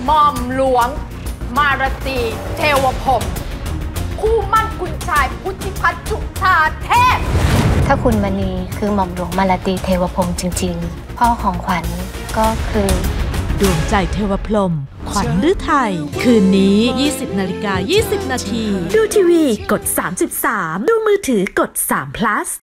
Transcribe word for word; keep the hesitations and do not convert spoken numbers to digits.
หม่อมหลวงมารตีเทวพรหมคู่มั่นคุณชายพุทธิพัฒน์จุฑาเทพถ้าคุณมณีคือหม่อมหลวงมารตีเทวพรหมจริงๆพ่อของขวัญก็คือดวงใจเทวพรหมขวัญฤทัยคืนนี้ ยี่สิบนาฬิกายี่สิบนาทีดูทีวีกดสามสิบสามดูมือถือกดสาม plus